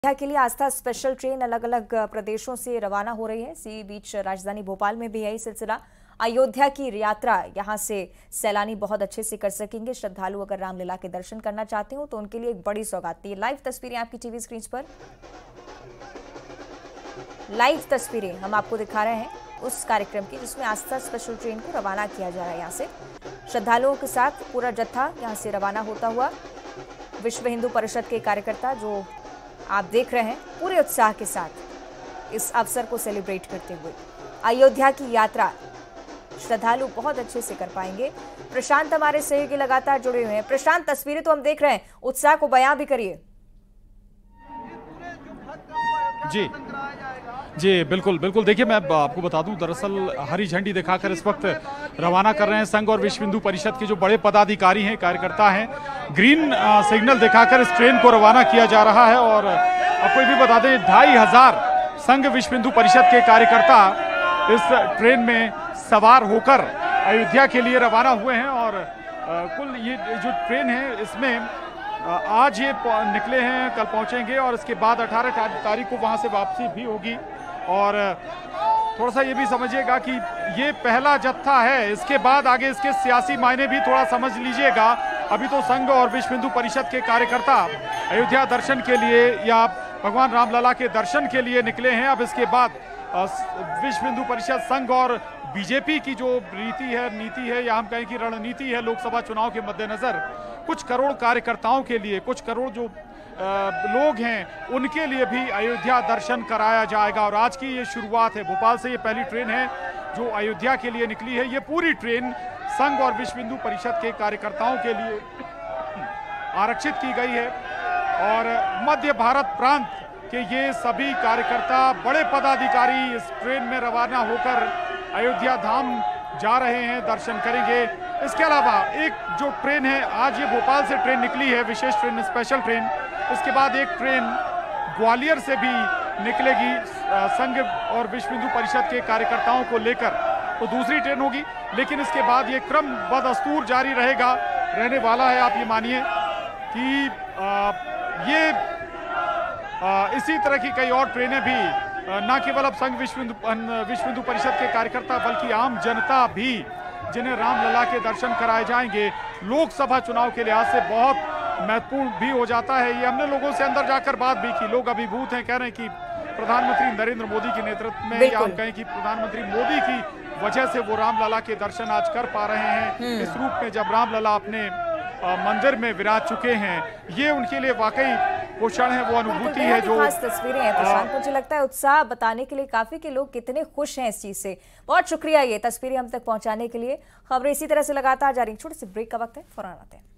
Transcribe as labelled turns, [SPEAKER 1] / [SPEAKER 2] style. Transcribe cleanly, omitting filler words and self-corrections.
[SPEAKER 1] अयोध्या के लिए आस्था special train अलग अलग प्रदेशों से रवाना हो रही है। इसी बीच राजधानी भोपाल में भी यही सिलसिला। अयोध्या की यात्रा यहां से सैलानी बहुत अच्छे से कर सकेंगे। श्रद्धालु अगर रामलला के दर्शन करना चाहते हो तो उनके लिए एक बड़ी सौगात थी। लाइव तस्वीरें आपकी टीवी स्क्रीन पर, लाइव तस्वीरें हम आपको दिखा रहे हैं उस कार्यक्रम की जिसमें आस्था स्पेशल ट्रेन को रवाना किया जा रहा है। यहाँ से श्रद्धालुओं के साथ पूरा जत्था यहाँ से रवाना होता हुआ। विश्व हिंदू परिषद के कार्यकर्ता जो आप देख रहे हैं पूरे उत्साह के साथ इस अवसर को सेलिब्रेट करते हुए अयोध्या की यात्रा श्रद्धालु बहुत अच्छे से कर पाएंगे। प्रशांत हमारे सहयोगी लगातार जुड़े हुए हैं। प्रशांत, तस्वीरें तो हम देख रहे हैं, उत्साह को बयां भी करिए।
[SPEAKER 2] जी बिल्कुल बिल्कुल। देखिए, मैं आपको बता दूं, दरअसल हरी झंडी दिखाकर इस वक्त रवाना कर रहे हैं संघ और विश्व हिंदू परिषद के जो बड़े पदाधिकारी हैं, कार्यकर्ता हैं। ग्रीन सिग्नल दिखाकर इस ट्रेन को रवाना किया जा रहा है। और आपको भी बता दें, 2500 संघ विश्व हिंदू परिषद के कार्यकर्ता इस ट्रेन में सवार होकर अयोध्या के लिए रवाना हुए हैं। और कुल ये जो ट्रेन है इसमें आज ये निकले हैं, कल पहुंचेंगे और इसके बाद 18 तारीख को वहां से वापसी भी होगी। और थोड़ा सा ये भी समझिएगा कि ये पहला जत्था है, इसके बाद आगे इसके सियासी मायने भी थोड़ा समझ लीजिएगा। अभी तो संघ और विश्व हिंदू परिषद के कार्यकर्ता अयोध्या दर्शन के लिए या भगवान रामलला के दर्शन के लिए निकले हैं। अब इसके बाद विश्व हिंदू परिषद, संघ और बीजेपी की जो नीति है या हम कहें कि रणनीति है लोकसभा चुनाव के मद्देनजर, कुछ करोड़ कार्यकर्ताओं के लिए, कुछ करोड़ जो लोग हैं उनके लिए भी अयोध्या दर्शन कराया जाएगा। और आज की ये शुरुआत है। भोपाल से ये पहली ट्रेन है जो अयोध्या के लिए निकली है। ये पूरी ट्रेन संघ और विश्व हिंदू परिषद के कार्यकर्ताओं के लिए आरक्षित की गई है। और मध्य भारत प्रांत के ये सभी कार्यकर्ता, बड़े पदाधिकारी इस ट्रेन में रवाना होकर अयोध्या धाम जा रहे हैं, दर्शन करेंगे। इसके अलावा एक जो ट्रेन है, आज ये भोपाल से ट्रेन निकली है, विशेष ट्रेन, स्पेशल ट्रेन। इसके बाद एक ट्रेन ग्वालियर से भी निकलेगी संघ और विश्व हिंदू परिषद के कार्यकर्ताओं को लेकर, तो दूसरी ट्रेन होगी। लेकिन इसके बाद ये क्रम बदस्तूर जारी रहने वाला है। आप ये मानिए कि इसी तरह की कई और ट्रेनें भी, न केवल अब संघ विश्व हिंदू परिषद के कार्यकर्ता बल्कि आम जनता भी, जिन्हें रामलला के दर्शन कराए जाएंगे, लोकसभा चुनाव के लिहाज से बहुत महत्वपूर्ण भी हो जाता है। ये हमने लोगों से अंदर जाकर बात भी की। लोग अभिभूत हैं, कह रहे हैं कि प्रधानमंत्री नरेंद्र मोदी के नेतृत्व में, या हम कहें कि प्रधानमंत्री मोदी की वजह से वो रामलला के दर्शन आज कर पा रहे हैं इस रूप में, जब रामलला अपने मंदिर में विराज चुके हैं। ये उनके लिए वाकई वो क्षण है, वो अनुभूति है जो
[SPEAKER 1] खास तस्वीरें हैं। प्रशांत, मुझे लगता है उत्साह बताने के लिए काफी कि लोग कितने खुश हैं इस चीज से। बहुत शुक्रिया ये तस्वीरें हम तक पहुंचाने के लिए। खबरें इसी तरह से लगातार जारी। छोटे से ब्रेक का वक्त है, फौरन आते हैं।